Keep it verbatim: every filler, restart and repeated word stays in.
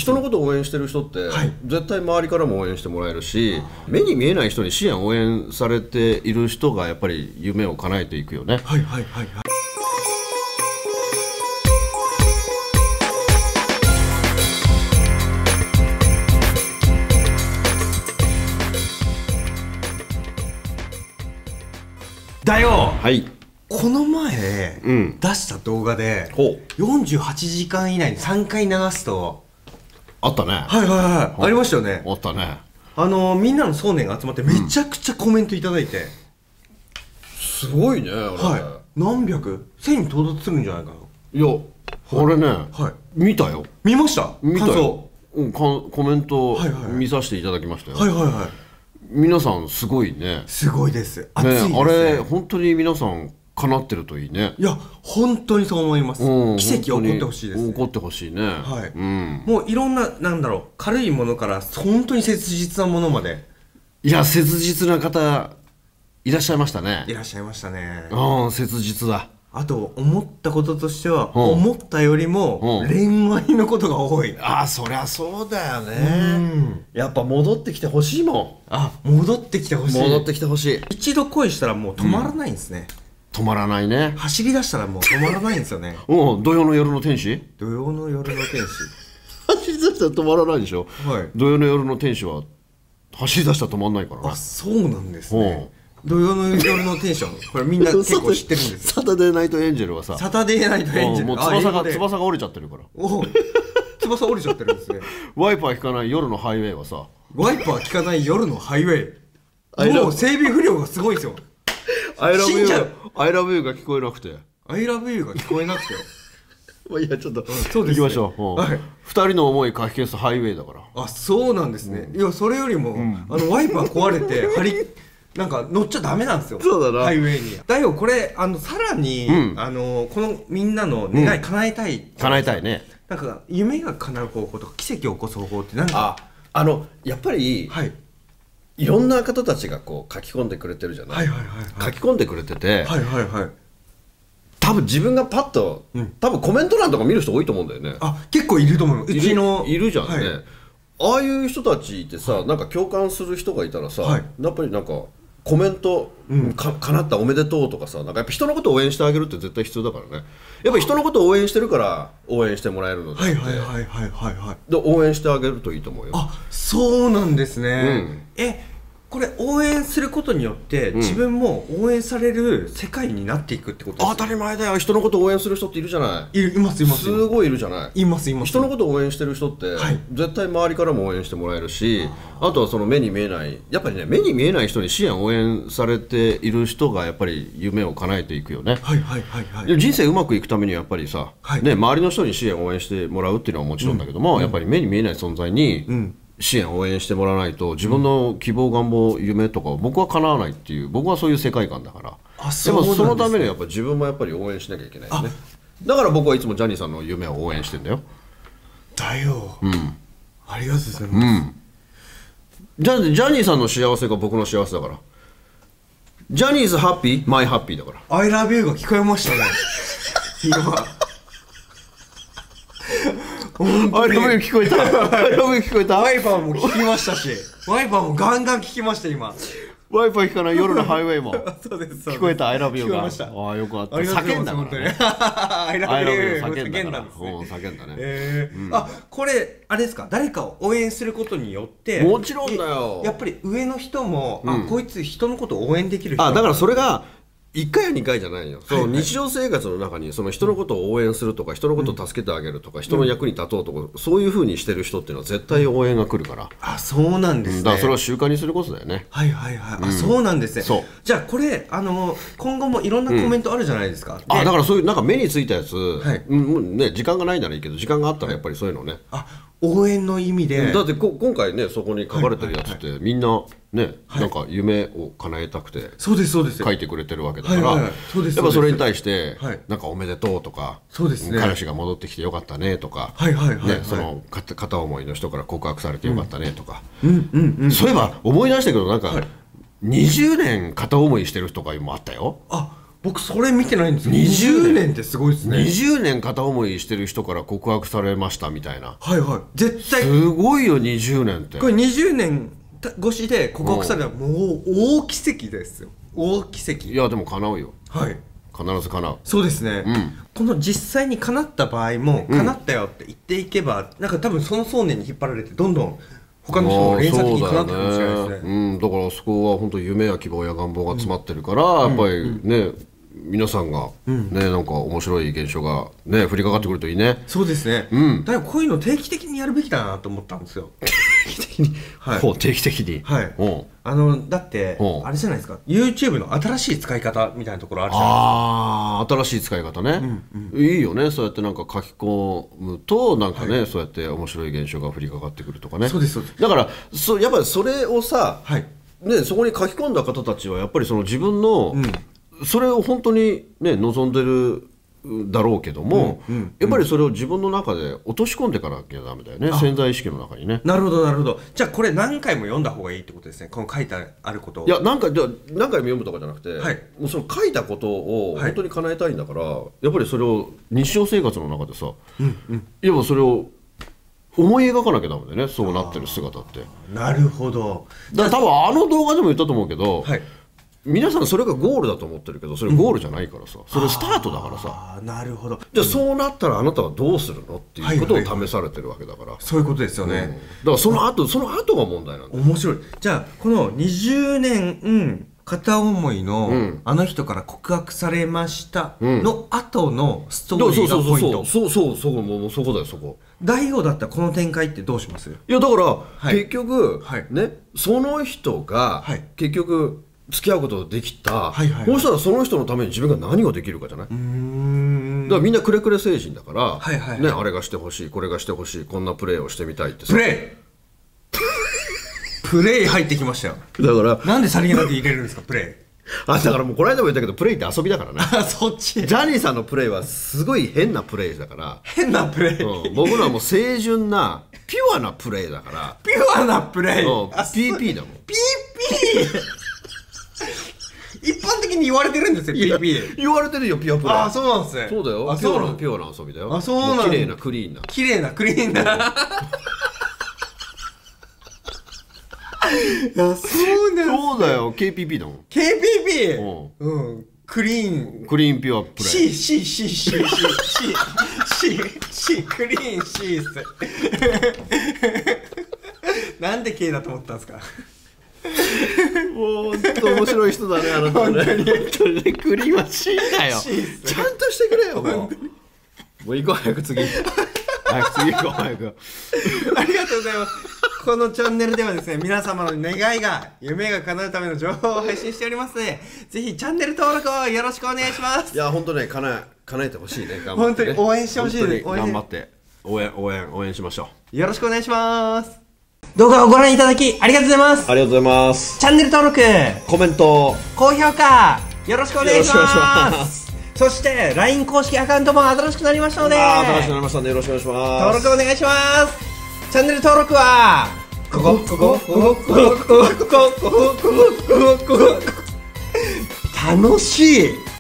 人のことを応援してる人って、 はい、絶対周りからも応援してもらえるし、目に見えない人に支援応援されている人がやっぱり夢を叶えていくよね。 はいはいはいはい。だよ、 はい、 この前、うん、出した動画でよんじゅうはちじかん以内にさんかい流すとあったね。 はいはいはい、ありましたよね。 あったね。 あのみんなの想念が集まってめちゃくちゃコメントいただいて、うん、 すごいね。 はい、何百せんに到達するんじゃないかな。 いや、あれね、はい、見たよ。 見ました。 見たよ。うん、コメント見させていただきましたよ。はいはいはい。皆さんすごいね。 すごいです。熱いですね。 あれ本当に皆さん叶ってるといいね。 いや本当にそう思います。奇跡起こってほしいですね。 起こってほしいね。はい。 もういろんななんだろう、軽いものから本当に切実なものまで。 いや切実な方いらっしゃいましたね。 いらっしゃいましたね。 うん、切実だ。 あと思ったこととしては、思ったよりも恋愛のことが多い。 ああ、そりゃそうだよね。やっぱ戻ってきてほしいもん。 あ、戻ってきてほしい。 戻ってきてほしい。 一度恋したらもう止まらないんですね。 止まらないね。 走り出したらもう止まらないんですよね。 うん、土曜の夜の天使。 土曜の夜の天使。 走り出したら止まらないでしょ。はい。土曜の夜の天使は走り出したら止まんないからね。 あ、そうなんですね。土曜の夜のテンション、これみんな結構知ってるんですよ。 サタデーナイトエンジェルはさ、 サタデーナイトエンジェル、 もう翼が翼が折れちゃってるから。 おお、翼折れちゃってるんですね。 ワイパー引かない夜のハイウェイはさ、 ワイパー引かない夜のハイウェイ、もう整備不良がすごいですよ。 I love you が I love you が聞こえなくて、 I love you が聞こえなくて、 まあいやちょっと行きましょう。二人の思いかき消すハイウェイだから。 あ、そうなんですね。いやそれよりもあのワイパー壊れて張りなんか乗っちゃダメなんですよ。 そうだな。 ハイウェイに。だよこれあのさらに、うん、あのこのみんなの願い叶えたい、うん、 叶えたいね。 なんか夢が叶う方法とか奇跡を起こす方法ってなんか、 あ、あのやっぱり、はい、いろんな方たちがこう書き込んでくれてるじゃない。はいはいはいはい、書き込んでくれてて、はいはいはい。多分自分がパッと、うん、多分コメント欄とか見る人多いと思うんだよね。 あ、結構いると思う。うちのいるじゃんね。はい、ああいう人たちってさ、なんか共感する人がいたらさ、はい、やっぱりなんか。コメント、うん、か叶ったおめでとうとかさ、なんかやっぱ人のことを応援してあげるって絶対必要だからね。やっぱり人のことを応援してるから応援してもらえるので、はいはいはいはいはいはい。で応援してあげるといいと思うよ。 あ、そうなんですね。うん、え、これ応援することによって、うん、自分も応援される世界になっていくってことですか？ 当たり前だよ。人のことを応援する人っているじゃない。 いる、いますいます。 すごいいるじゃない。 いますいます。 人のことを応援してる人って、はい、絶対周りからも応援してもらえるし、あとはその目に見えない、やっぱりね、目に見えない人に支援応援されている人がやっぱり夢を叶えていくよね。はいはいはいはい。人生うまくいくためにはやっぱりさ、はい、ね、周りの人に支援応援してもらうっていうのはもちろんだけども、うん、やっぱり目に見えない存在に、うん、支援応援してもらわないと自分の希望願望夢とか僕は叶わないっていう、僕はそういう世界観だから、あ、そうなんですね。そのためにやっぱ自分もやっぱり応援しなきゃいけないよね。だから僕はいつもジャニーさんの夢を応援してんだよ。 だよ、うん、ありがとうございます、うん、 ジャ、ジャニーさんの幸せが僕の幸せだから。ジャニーズハッピー、マイハッピーだから。 I love you が聞こえましたね今アイラブユー聞こえた。アイラブユー聞こえた。 ワイパーも聞きましたし、ワイパーもガンガン聞きました今。 ワイパー聞かない夜のハイウェイもそうです、 聞こえた。アイラブユーが。 ああ、よかった。叫んだからね。 アイラブユー叫んだから。叫んだね。 ええ。あ、これあれですか。誰かを応援することによって。 もちろんだよ。 やっぱり上の人も、あ、こいつ人のことを応援できる人。 あ、だからそれが。いっかいやにかいじゃないよ。その日常生活の中にその人のことを応援するとか、人のことを助けてあげるとか、人の役に立とうとか、そういうふうにしてる人っていうのは絶対応援が来るから。 あ、そうなんですね。 だからそれを習慣にすることだよね。 はいはいはい。あ、そうなんですね。そう。じゃあこれあの今後もいろんなコメントあるじゃないですか。 あ、だからそういうなんか目についたやつ、ね、時間がないならいいけど、時間があったらやっぱりそういうのね。 あ、応援の意味で。 だってこ今回ね、そこに書かれてるやつってみんなね、なんか夢を叶えたくてそうですそうです書いてくれてるわけだから、やっぱそれに対してなんかおめでとうとか、 そうですね、 彼氏が戻ってきてよかったねとか、その片思いの人から告白されてよかったねとか、そういえば思い出したけど、なんかにじゅうねん片思いしてる人が今あったよ。 あ、 僕それ見てないんですよ。にじゅうねんってすごいですね。 にじゅうねん片思いしてる人から告白されましたみたいな。 はいはい。絶対すごいよにじゅうねんって。 これにじゅうねん越しで告白されたらもう大奇跡ですよ。大奇跡。 いやでも叶うよ。 はい。 必ず叶う。 そうですね、うん、この実際に叶った場合も、うん、叶ったよって言っていけば、なんか多分その想念に引っ張られてどんどん他の人も連鎖的に叶ってくるかもしれないですね。 うん、だからそこは本当夢や希望や願望が詰まってるから、うん、やっぱりね、うん、皆さんが、うん、ね、なんか面白い現象がね降りかかってくるといいね。 そうですね、うん、だからこういうの定期的にやるべきだなと思ったんですよ。 定期的に、はい、定期的に、 はい、あのだってあれじゃないですか、 YouTube の新しい使い方みたいなところあるじゃないですか。 ああ、新しい使い方ね、うんうん、いいよね。そうやってなんか書き込むとなんかね、はい、そうやって面白い現象が降りかかってくるとかね。 そうですそうです。 だからそやっぱりそれをさ、はい、ね、そこに書き込んだ方たちはやっぱりその自分の、うん、それを本当にね望んでるだろうけども、うんうんうん、やっぱりそれを自分の中で落とし込んでからなきゃダメだよね、潜在意識の中にね。 なるほどなるほど。じゃあこれ何回も読んだ方がいいってことですね、この書いてあることを。 いや何回じゃ何回も読むとかじゃなくて、はい、もうその書いたことを本当に叶えたいんだから、はい、やっぱりそれを日常生活の中でさ、うんうん、いわばそれを思い描かなきゃダメだよね、そうなってる姿って。 なるほど。 だから多分あの動画でも言ったと思うけど、はい、皆さんそれがゴールだと思ってるけど、それゴールじゃないからさ、うん、それスタートだからさ。 あ、なるほど。 じゃあそうなったらあなたはどうするのっていうことを試されてるわけだから、はいはいはい、 そういうことですよね、うん、 だからその後その後が問題なんだよ。 面白い。じゃあこのにじゅうねん、うん、片思いの、うん、あの人から告白されましたの後のストーリーがポイント。 そうそうそうそうそう、もうそこだよそこ。 大悟だったらこの展開ってどうします？ いやだから、はい、結局、はい、ね、その人が、はい、結局付き合うことができた、はいはいはい、そうしたらその人のために自分が何ができるかじゃない？うーん、だからみんなくれくれ成人だから、はいはいはい、ね、あれがしてほしい、これがしてほしい、こんなプレーをしてみたいってさ。 プレイプレイ入ってきましたよ。 だからなんでさりげなく入れるんですかプレイ。 あ、だからもうこの間も言ったけどプレイって遊びだからね。 あ、そっち。 ジャニーさんのプレイはすごい変なプレイだから。 変なプレイ、 うん、僕のはもう清純なピュアなプレイだから。 ピュアなプレイ、うん、 ピーピー だもん。 ピーピー一般的に言われてるんですよ、ピーピー。 言われてるよ、ピュアプレイ。 あ、そうなんですね。 そうだよ。 あ、 ピュアな、ピュアな遊びだよ。 あ、そうなんだ。 綺麗なクリーンな。 綺麗なクリーンな。いや、そうなん。 そうだよ、ケーピーピー だもん。 ケーピーピー。うん。うん。クリーン。 クリーンピュアプレイ。 C、C、C、C、C、C、C、クリーン C っす。なんで K だと思ったんですか？ もう本当面白い人だね、あなたね。本当にね、クリーンは C だよ。ちゃんとしてくれよ、もう。もう行こう、早く次。早く次行こう、早く。 ありがとうございます。このチャンネルではですね、皆様の願いが、夢が叶うための情報を配信しておりますので、ぜひチャンネル登録をよろしくお願いします。 いや、本当ね、叶え、叶えてほしいね、頑張って、ね。 本当に応援してほしいです。 頑張って、応援、応援、応援しましょう。よろしくお願いします。動画をご覧いただきありがとうございます。 ありがとうございます。 チャンネル登録、 コメント、 高評価、よろしくお願いします。そして ライン 公式アカウントも新しくなりましたので、 あ新しくなりましたのでよろしくお願いします。 登録お願いします。チャンネル登録はこここここここここここここここここ楽しい。